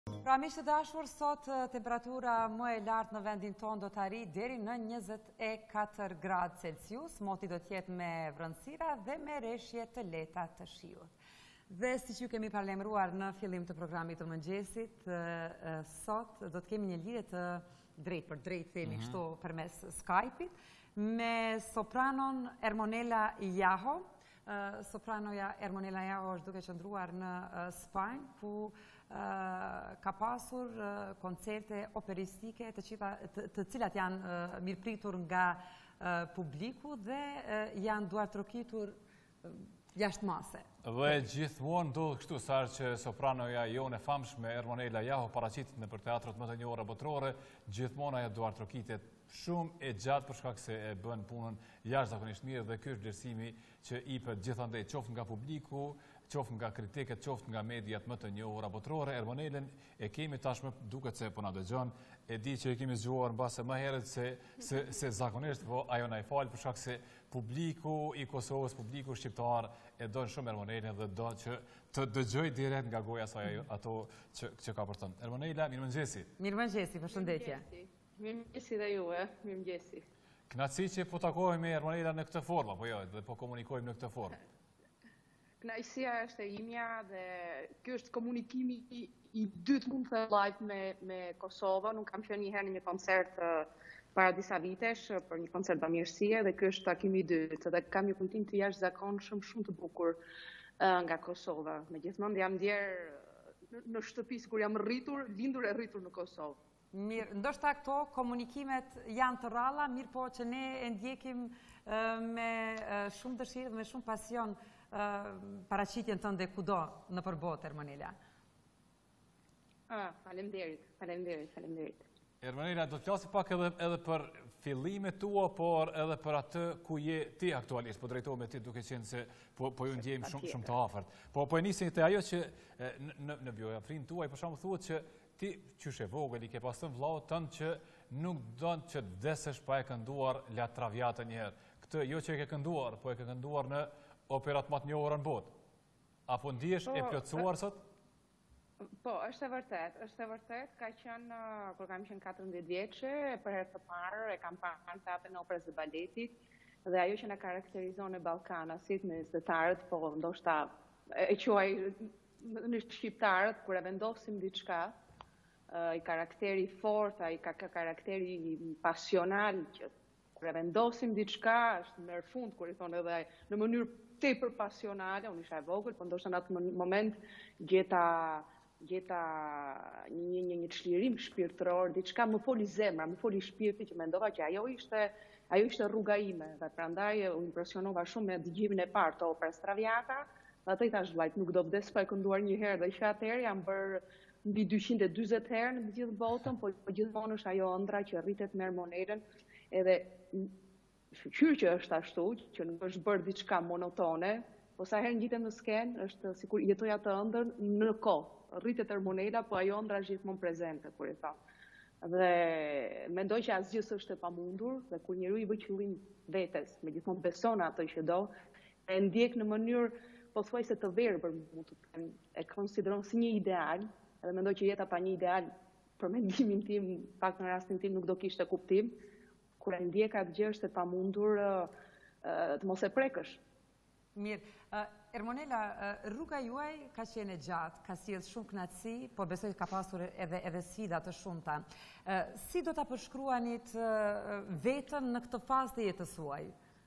Pra miq të dashur, sot temperatura më e lartë në vendin tonë do të arrijë deri në 24 gradë Celsius. Moti do të jetë me vërënësira dhe me reshje të lehta të shiut. Dhe siç ju kemi paralajmëruar në fillim të programit të mëngjesit, sot do të kemi një lidhje të drejt për drejt, themi kështu përmes Skype-it, me sopranon Ermonela Jaho. Sopranoja Ermonela Jaho është duke qëndruar në Spanjë, ku ka pasur koncerte operistike të cilat janë mirëpritur nga publiku dhe janë duartrokitur jashtë mase. Dhe gjithmonë ndodh kështu, sa që sopranoja jonë e famshme Ermonela Jaho paraqitet në për teatrot më të njohura botërore, gjithmonë ajo duartrokitet shumë e gjatë për shkak se e bën punën jashtëzakonisht mirë dhe ky është vlerësimi që ipet gjithandej qoftë nga publiku, qoftë nga kritikët, qoftë nga mediat më të njohura botërore. Ermonelen e kemi tashmë, duket se po na dëgjon, e di që e kemi zgjuar mbase më herët se zakonisht, po ajo na i fal për shkak se publiku i Kosovës, publiku shqiptar e don shumë Ermonelen dhe do që të dëgjoj direkt nga goja saj ato që ka për thënë. Ermonela, mirëmëngjesi. Mirëmëngjesi, përshëndetje. Mirëmëngjesi dhe ju, mirëmëngjesi. Kënaqësi që po takohemi Ermonela në këtë formë, apo jo, dhe po komunikojmë në këtë formë. Kënaqësia është e imja dhe ky është komunikimi i dytë mund të live me Kosovë. Nuk kam qenë një herë në një koncert para disa vitesh për një koncert bamirësie dhe ky është takimi i dytë dhe kam një kujtim të jashtëzakonshëm shumë të bukur nga Kosova. Megjithmonë jam ndjer në shtëpi kur jam lindur e rritur në Kosovë. Mirë, ndoshta këto komunikimet janë të rralla, mirë po që ne e ndjekim me shumë dëshirë dhe me shumë pasion paraqitjen tënde kudo në përbot, Ermonela. Faleminderit. Ermonela, do të flasim pak edhe për fillimet tua, por edhe për atë ku je ti aktualisht, po drejtohem me ti duke qenë se po ju ndjejmë shumë të afërt. Po e nisim te ajo që në biografin tuaj për shembull thuhet që ti qysh e vogël i ke pas thënë vllaut tënd që nuk don që të vdesesh pa e kënduar La Traviata një herë. Këtë jo që e ke kënduar, po e ke kënduar në operat më të njohura në botë. Apo ndihesh e plotësuar sot? Po, është e vërtet, ka qenë, kur kam qenë 14 vjeçe, për herë të parë e kam parë teatrin e operës dhe baletit, dhe ajo që na karakterizon e Ballkanasit, me zëtarët, po ndoshta e quaj në shqiptarët, kur e vendosim diçka, i karakteri fort, i karakteri pasional, që kur e vendosim diçka, është në fund, kur i thonë edhe në mënyrë tepër pasionale, unë isha e vogël, po ndoshta në atë moment gjeta një çlirim shpirtëror, diçka më foli zemra, më foli shpirti, që mendova që ajo ishte rruga ime, dhe prandaj u impresionova shumë me dëgjimin e parë të operës Traviata, dhe atë i thash vllajt, nuk do vdes pa e kënduar një herë, dhe që atëherë jam bërë mbi 240 herë në gjithë botën, po gjithmonë është ajo ëndra që rritet me Ermonelen, edhe shqyr që është ashtu, që nuk është bërë diçka monotone, po sa herë ngjitem në skenë, është sikur jetoj atë ëndër në kohë. Rritet Ermonela, po ajo ëndra është gjithmonë prezente, kur i tha. Dhe mendoj që asgjë s'është e pamundur, dhe kur njeriu i bë qëllim vetes, megjithmonë beson atë që do, e ndjek në mënyrë pothuajse të verbër, mund të them, e konsideron si një ideal, edhe mendoj që jeta pa një ideal, për mendimin tim, pak në rastin tim nuk do kishte kuptim, kur e ndjek atë gjë është e pamundur të mos e prekësh. Mirë. Ermonela, rruga juaj ka qenë e gjatë, ka sjellë shumë kënaqësi, por besoj ka pasur edhe sfida të shumta. Si do ta përshkruanit veten në këtë fazë të jetës suaj?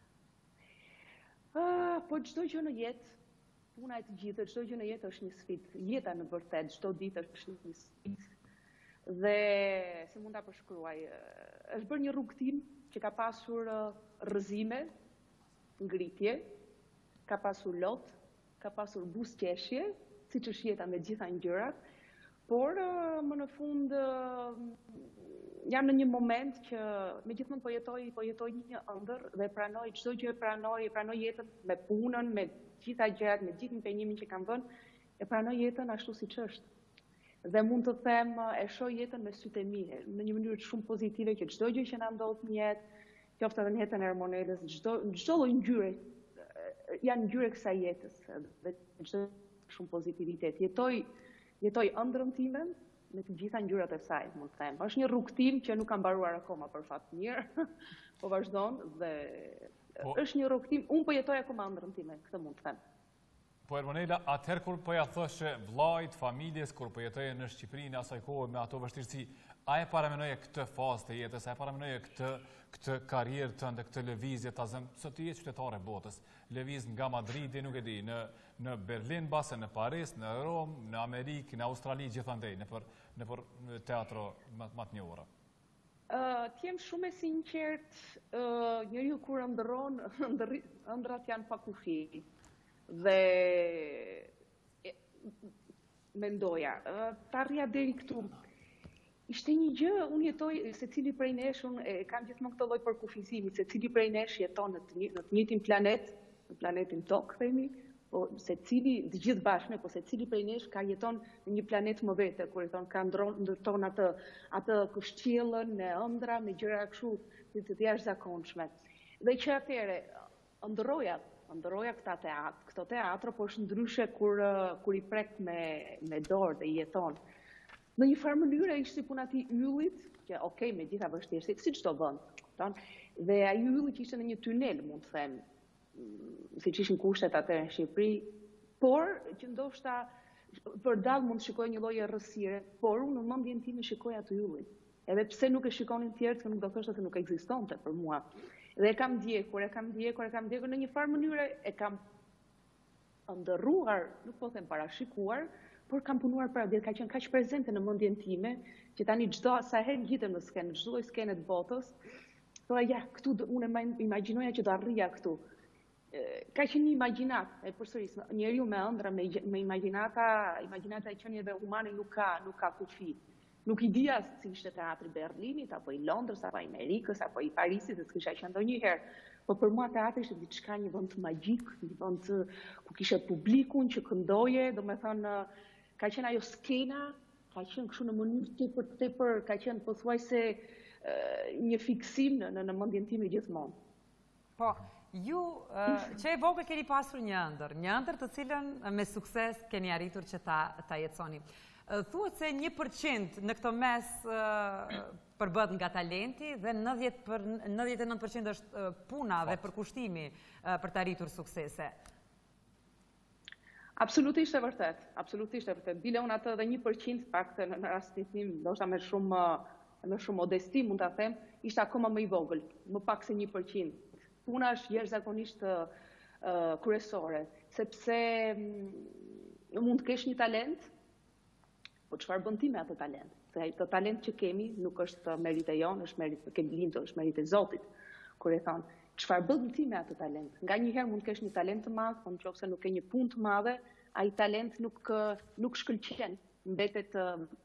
Po çdo gjë në jetë, puna e të gjithë, çdo gjë në jetë është një sfidë. Jeta në vërtet, çdo ditë është një sfidë. Dhe si mund ta përshkruaj, është bërë një rrugtim që ka pasur rrëzime, ngritje, ka pasur lot, ka pasur buzëqeshje, siç është jeta me gjitha ngjyrat, por më në fund jam në një moment që megjithmonë po jetoj një ëndër dhe pranoj çdo gjë, pranoj jetën me punën, me gjitha gjërat, me gjithë impenjimin që kam vënë, e pranoj jetën ashtu siç është. Dhe mund të them e shoh jetën me sytë e mi, në një mënyrë shumë pozitive, që çdo gjë që na ndodh në jetë, qoftë edhe në jetën e Ermonelës, çdo lloj ngjyre janë ngjyrë kësaj jetës dhe çdo shumë pozitivitet. Jetoj ëndrrën time, me të gjitha ngjyrat e saj, mund të them. Është një rrugtim që nuk ka mbaruar akoma për fat të mirë, po vazhdon dhe është një rrugtim, unë po jetoj akoma ëndrrën time, këtë mund të them. Po Ermonela, atëherë kur po ja thoshe vllajt, familjes, kur po jetoje në Shqipëri në asaj kohë me ato vështirësi, a e paramendoj këtë fazë të jetës, a e paramendoj këtë karrierë tënde, këtë lëvizje të azëm, së të jetë qytetare botës, lëviz nga Madridi, nuk e di, në Berlin, base në Paris, në Rom, në Amerikë, në Australi, gjithandej, në për teatro më të njohura? T'jem shumë e sinqert, njeriu kur ëndërron, ëndrat janë pa kufi. Dhe mendoja, ta rria deri këtu. Ishte një gjë, unë jetoj, se cili prej nesh, unë kam gjithmonë këtë lloj përkufizimi, se cili prej nesh jeton në të njëjtin planet, në planetin Tokë, themi, po se cili, të gjithë bashkë, po se cili prej nesh ka jeton në një planet më vete, kur jeton ka ndërton atë kështjellën, në ëndra, me gjëra kështu të jashtëzakonshme. Dhe që atëre, ndëroja këto teatro, po është ndryshe kur i prek me dorë dhe i jeton. Në një farë mënyrë ishte si puna ti yllit, që okej, me gjitha vështirësit, si çdo vend. Dhe ai ylli që ishte në një tunel, mund të them, siç ishin kushtet atëherë në Shqipëri, por që ndoshta përdallë mund të shikoj një lloj errësire, por unë në mendjen time shikoj atë yllin. Edhe pse nuk e shikonin të tjerët, nuk do thoshte se nuk ekzistonte për mua. Dhe e kam ndjekur, në një farë mënyre e kam ndërruar, nuk po them parashikuar, por kam punuar para dhe ka qenë kaq prezente në mendjen time, që tani çdo sa herë ngjitem në skenë, çdo lloj skene të botës, thoya ja, këtu unë imagjinoja që do arrija këtu. Ka qenë një imagjinat, e përsëris, njeriu me ëndra, me imagjinata e qenieve humane nuk ka kufi. Nuk i dija si ishte teatri Berlinit, apo i Londrës, apo i Amerikës, apo i Parisit, dhe s'kisha qenë ndonjëherë. Po për mua teatri ishte diçka, një vend magjik, një vend ku kishe publikun që këndoje, do me thënë, ka qenë ajo skena, ka qenë kështu në mënyrë tepër, ka qenë pothuajse një fiksim në mendjen time gjithmonë. Po, ju që e vogël keni pasur një ëndër të cilën me sukses keni arritur që ta jetësoni. Thuhet se 1% në këto mes përbët nga talenti dhe 99% është puna dhe përkushtimi për të arritur suksese. Absolutisht e vërtet. Bile unë atë dhe 1% pak të në rastin tim, ndoshta me shumë modesti mund ta them, ishte akoma më i vogël, më pak se 1%. Puna është jashtëzakonisht kryesore, sepse mund të kesh një talent, po çfarë bën ti me atë talent? Se atë talent që kemi nuk është merit e jonë, është merit e kemi lindur, është merit e Zotit. Kur e thon, çfarë bën ti me atë talent? Nganjëherë mund të kesh një talent të madh, por nëse nuk ke një punë të madhe, ai talent nuk shkëlqen, mbetet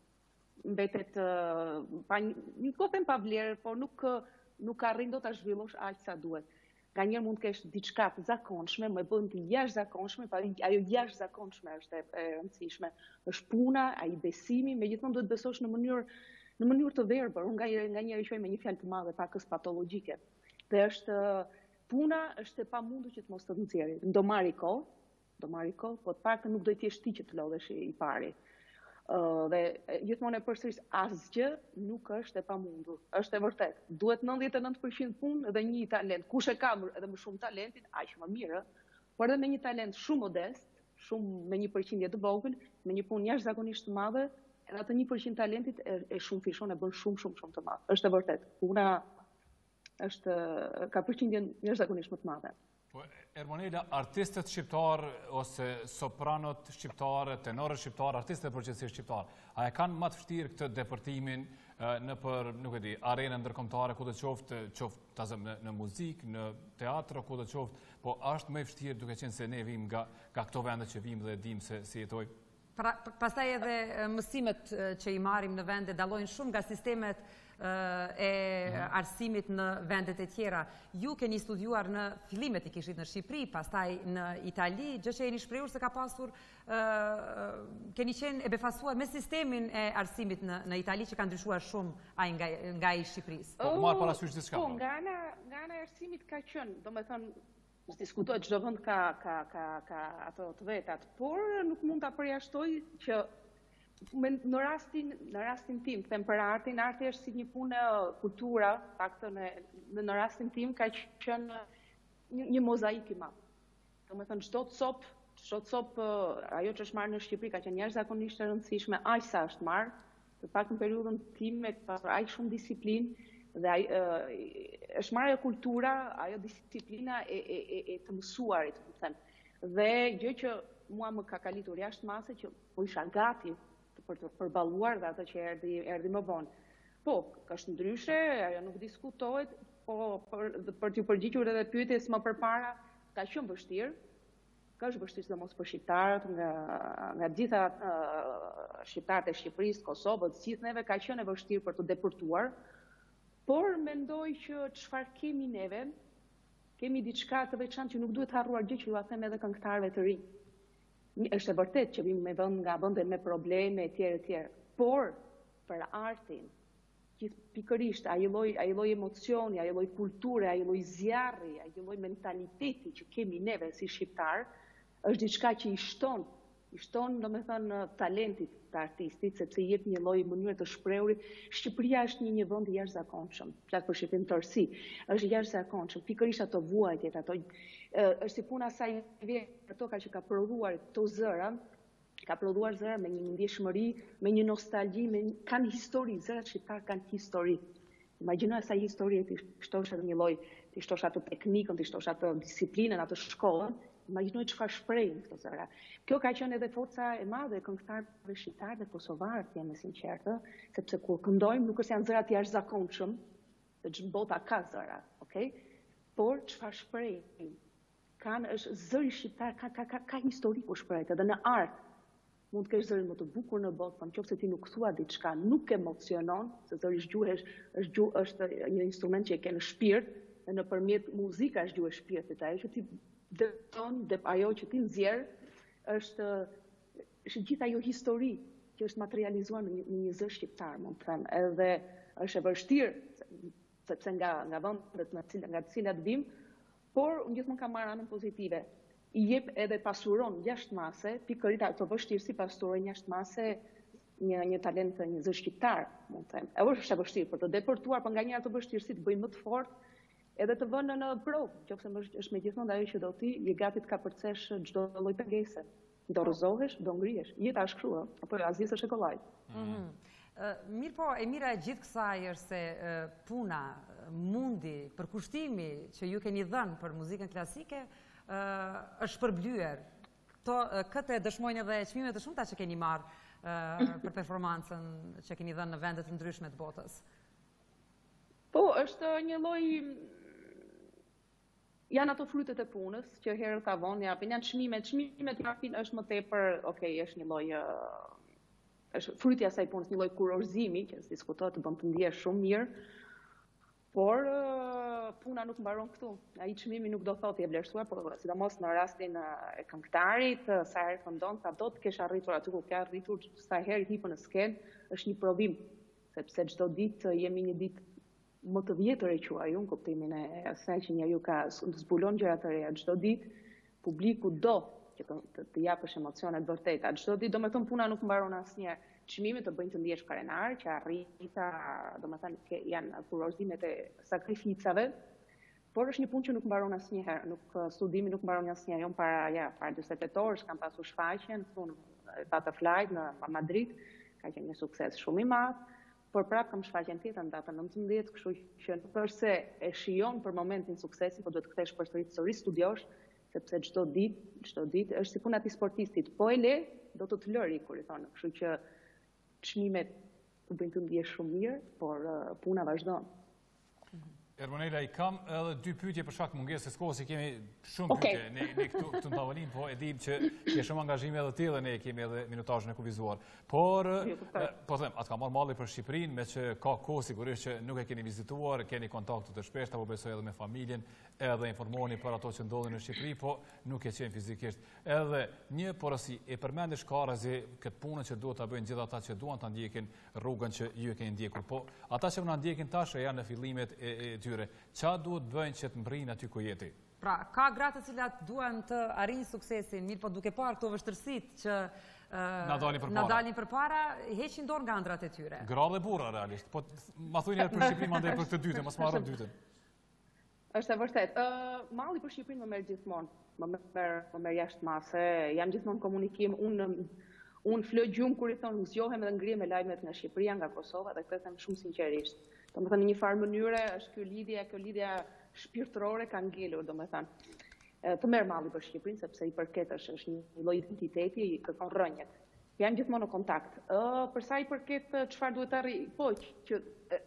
nuk po them pa vlerë, por nuk arrin dot ta zhvillosh aq sa duhet. Nganjëherë mund të kesh diçka të zakonshme, më bën të jashtëzakonshme, pa ajo jashtëzakonshme është e rëndësishme. Është puna, ai besimi, megjithatë duhet besosh në mënyrë të verbër. Unë nganjëherë quaj me një fjalë të madhe, pakës patologjike. Dhe puna është e pamundur që të mos të nxjerrë. Do marrë kohë, po të paktën nuk do të jesh ti që të lodhesh i pari. Dhe gjithmonë e përsëris, asgjë nuk është e pamundur. Është e vërtet. Duhet 99% punë dhe një talent. Kush e ka edhe më shumë talentin, aq më mirë, por edhe me një talent shumë modest, me 1% të vogël, me një punë jashtëzakonisht të madhe, edhe atë 1% talentit e shumë fishon, e bën shumë të madhe. Është e vërtet. Puna ka përqindjen jashtëzakonisht më të madhe. Ermonela, artistët shqiptar ose sopranot shqiptare, tenorët shqiptar, artistët përgjithësisht shqiptar, a e kanë më të vështirë këtë depërtimin në për, nuk e di, arenën ndërkombëtare, ku do të qoftë në muzikë, në teatro, ku do të qoftë, po është më e vështirë duke qenë se ne vim nga këto vende që vim dhe dim se si jetoj? Pastaj edhe mësimet që i marrim në vende dallojnë shumë nga sistemet e arsimit në vendet e tjera. Ju keni studiuar në fillimet I kishit në Shqipëri, pastaj në Itali, gjë që jeni shprehur se ka pasur, keni qenë e befasuar me sistemin e arsimit në Itali që ka ndryshuar shumë ai nga I Shqipërisë. Po, marr parasysh diçka. Po, nga ana e arsimit ka qenë, domethënë, diskutohet çdo vend ka ato të vetat, por nuk mund ta përjashtoj që Në rastin tim, them për artin, arti është si një punë kultura, në rastin tim ka qenë një mozaik i madh. Domethënë çdo copë, ajo që është marrë në Shqipëri ka qenë jashtëzakonisht e rëndësishme, aq sa është marrë, për pak në periudhën time ka pasur aq shumë disiplinë dhe është marrë ajo kultura, ajo disiplina e të mësuarit, më them. Dhe gjë që mua më ka kalitur jashtë mase që po isha gati për të përballuar dhe atë që erdhi më vonë. Po, është ndryshe, ajo nuk diskutohet, po për t'ju përgjigjur edhe pyetjes më përpara, ka qenë vështirë. Ka është vështirë sidomos për shqiptarët, nga gjitha shqiptarët e Shqipërisë, Kosovës, të gjithë neve ka qenë e vështirë për të deportuar, por mendoj që çfarë kemi neve, kemi diçka të veçantë që nuk duhet harruar, gjë që ju a them edhe këngëtarëve të rinj. Është e vërtet që vim me vend nga vende me probleme etj, por për artin, pikërisht ai lloj emocioni, ai lloj kulture, ai lloj zjarri, ai lloj mentaliteti që kemi neve si shqiptar, është diçka që i shton domethënë talentit të artistit, sepse i jep një lloj mënyre të shprehurit. Shqipëria është një vend i jashtëzakonshëm, flas për Shqipërinë tërësi, është i jashtëzakonshëm, pikërisht ato vuajtjet, është si puna saj vjetë, ato që ka prodhuar këto zëra, ka prodhuar zëra me një ndjeshmëri, me një nostalgji, kanë histori, zërat shqiptar kanë histori. Imagjino sa histori ti shtosh atë një lloj, ti shtosh atë teknikën, ti shtosh atë disiplinën, atë shkollën, imagjinoj çfarë shprehin këto zëra. Kjo ka qenë edhe forca e madhe e këngëtarëve shqiptarë dhe kosovarë, të jemi sinqertë, sepse kur këndojmë nuk është janë zëra të jashtëzakonshëm, që bota ka zëra, okay? Por çfarë shprehin? Është zëri shqiptar, ka histori ku shprehet, edhe në art. Mund të kesh zërin më të bukur në botë, por nëse ti nuk thua diçka, nuk emocionon, se zëri është një instrument që e ke në shpirt, dhe nëpërmjet muzika është gjuhë e shpirtit, ajo që ti dëton, ajo që ti nxjerr, është gjithë ajo histori që është materializuar në një zë shqiptar, mund të them, edhe është e vështirë, sepse nga vendet nga të cilat vim, por unë gjithmonë kam marrë anën pozitive. I jep edhe pasuron jashtë mase, pikërisht ato vështirësi pasurojnë jashtë mase një talent të një zë shqiptar, mund të them. Është e vështirë për të deportuar, por nganjëherë ato vështirësi të bëjnë më të fortë, edhe të vënë në provë, nëse është megjithmonë ajo që do ti, je gati të kapërcesh çdo lloj pengese. Do rrëzohesh, do ngrihesh. Jeta është kështu, apo azis është e kollaj. Mirë po, e mira e gjithë kësaj është se puna, mundi, përkushtimi që ju keni dhënë për muzikën klasike është përblyer. Këtë e dëshmojnë edhe çmimet e shumta që keni marrë për performancën që keni dhënë në vende të ndryshme të botës. Po, është një lloj, janë ato frutet e punës që herët ka vonë japin, janë çmimet japin është më tepër, është një lloj është fryti i asaj punës, një lloj kurorëzimi që diskutohet, të bën të ndihesh shumë mirë, por puna nuk mbaron këtu. Ai çmimi nuk do thotë je vlerësuar, por sidomos në rastin e këngëtarit, sa herë këndon, sa do të kesh arritur aty ku ke arritur, sa herë hipën në skenë, është një provim, sepse çdo ditë jemi një ditë më të vjetër e quaj unë, kuptimin e asaj që njeriu ka zbulon gjëra të reja çdo ditë, publiku do që të japësh emocionet vërteta. Çdo ditë, domethënë puna nuk mbaron asnjëherë. Çmimet të bëjnë të ndihesh krenar, që arrita, domethënë janë kurorëzimet e sakrificave, por është një punë që nuk mbaron asnjëherë, studimi nuk mbaron asnjëherë. Unë para 48 orësh kam pasur shfaqjen në Butterfly në Madrid, ka qenë një sukses shumë i madh. Por prapë kam shfaqjen tjetër në datën 19, kështu që nuk është se e shijon për momentin suksesin, por duhet të kthesh përsëri studiosh, sepse çdo ditë është si puna e sportistit, po e le, do të lëri kur i thonë. Kështu që çmimet u bëjnë të ndihesh shumë mirë, por puna vazhdon. Ermonela, I kam edhe dy pyetje për shkak mungesës kohës, kemi shumë pyetje ne këtu në tavolinë, po e dim që ke shumë angazhime edhe ti dhe ne kemi edhe minutazhin e kuvizuar. Por po them, atë ka marrë malli për Shqipërinë, me që ka kohë sigurisht që nuk e keni vizituar, keni kontakte të shpeshta, po besoj edhe me familjen, edhe informoni për ato që ndodhin në Shqipëri, po nuk e qenë fizikisht. Edhe një porosi, e përmendesh Karazi këtë punën që duhet ta bëjnë gjithë ata që duan ta ndjekin rrugën që ju e keni ndjekur, po ata që na ndjekin tash janë në fillimet e tyre. Qa duhet bëjnë që të mbrinë aty ku jeti? Pra, ka gratë të cilat duan të arrijnë suksesin, mirë po duke parë këto vështërsitë që na dalin për para, heqin dorë nga ëndrat e tyre. Gra dhe burra, realisht. Po, ma thuj njerë për Shqipëri, ma ndaj për këtë dytën, mos marrën dytën. Është e vërtet. Malli për Shqipërinë më merr gjithmonë. Më merr jashtë mase. Jam gjithmonë komunikim. Unë flë gjumë kur i thonë zgjohem dhe ngrihem me lajmet nga Shqipëria, nga Kosova, dhe këtë them shumë sinqerisht. Domethënë në një farë mënyre është kjo lidhja shpirtërore ka ngelur, domethënë. Të merr malli për Shqipërinë sepse i përket është një lloj identiteti, i kërkon rrënjët. Jam gjithmonë në kontakt. Për sa i përket çfarë duhet të arrijë, po që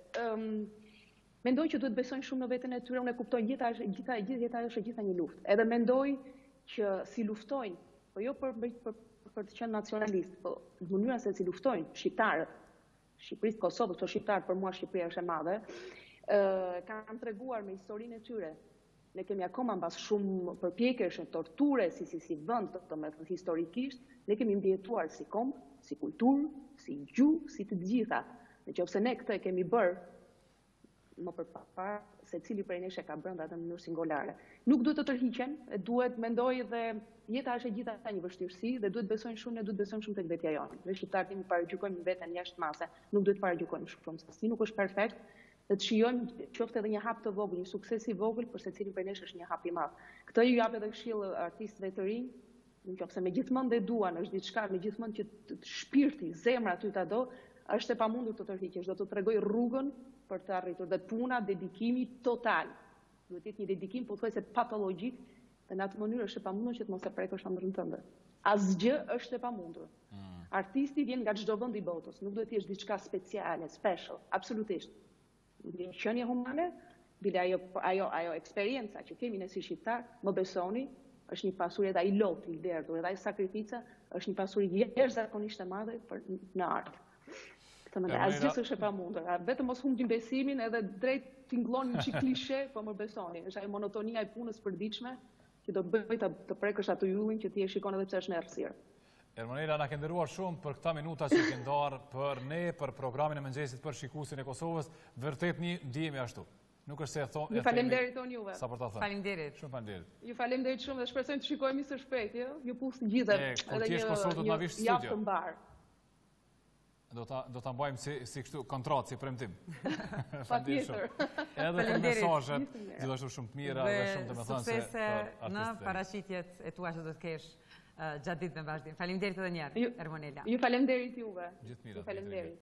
mendoj që duhet besojnë shumë në veten e tyre, unë e kuptoj jeta është gjitha një luftë. Edhe mendoj që si luftojnë, po jo për të qenë nacionalist, po në mënyrën se si luftojnë shqiptarët, Shqipërisë, Kosovës, këto shqiptarë, për mua Shqipëria është e madhe, kanë treguar me historinë e tyre. Ne kemi akoma mbas shumë përpjekjesh, torture, si vend, domethënë historikisht, ne kemi mbjetuar si kombë, si kulturë, si gjuhë, si të gjitha. Nëse ne këtë e kemi bërë, më përpara, se cili prej nesh e ka brenda atë në mënyrë singolare. Nuk duhet të tërhiqen, duhet mendoj dhe jeta është e gjitha një vështirësi dhe duhet besojnë shumë tek vetja jonë. Ne shqiptarët i paragjykojmë veten jashtë mase, nuk duhet paragjykojmë shumë, se si nuk është perfekt, dhe të shijojmë qoftë edhe një hap të vogël, një sukses i vogël, për secilin prej nesh është një hap i madh. Këtë ju jap edhe këshill artistëve të rinj, nëse me gjithmonë dhe duan, është diçka me gjithmonë që shpirti, zemra ty ta do, është e pamundur të tërhiqesh, do të tregoj rrugën për të arritur dhe puna, dedikimi total. Duhet jetë një dedikim pothuajse patologjik, dhe në atë mënyrë është e pamundur që të mos e prekësh ëndrrën tënde. Asgjë është e pamundur. Artisti vjen nga çdo vend i botës, nuk duhet të jesh diçka speciale, special, absolutisht. Një qenie humane, bile ajo eksperjenca që kemi ne si shqiptar, më besoni, është një pasuri edhe ai lot i derdhur, edhe ai sakrifica, është një pasuri jashtëzakonisht e madhe në art. Asgjë s'është e pamundur. Vetëm mos humbim besimin edhe drejt tingëllon një çik klishe, po më besoni, është ajo monotonia e punës përditshme që do bëj të prekësh atë yllin që ti e shikon edhe pse është në errësirë. Ermonela, na ke nderuar shumë për këta minuta që ke ndarë për ne, për programin e mëngjesit për shikuesin e Kosovës, vërtet një ndjehemi ashtu. Nuk është se e thonë. Ju faleminderit on juve. Sa për ta thënë. Faleminderit. Shumë faleminderit. Ju faleminderit shumë dhe shpresojmë të shikojmë së shpejti, ju pusni gjithë edhe një javë të mbar. Do ta mbajmë si kështu kontratë, si premtim. Patjetër. Edhe për mesazhet, gjithashtu shumë të mira dhe shumë të më thënë se suksese në paraqitjet e tua që do të kesh gjatë ditëve në vazhdim. Faleminderit edhe një herë, Ermonela. Ju faleminderit juve. Gjithë mira. Ju faleminderit.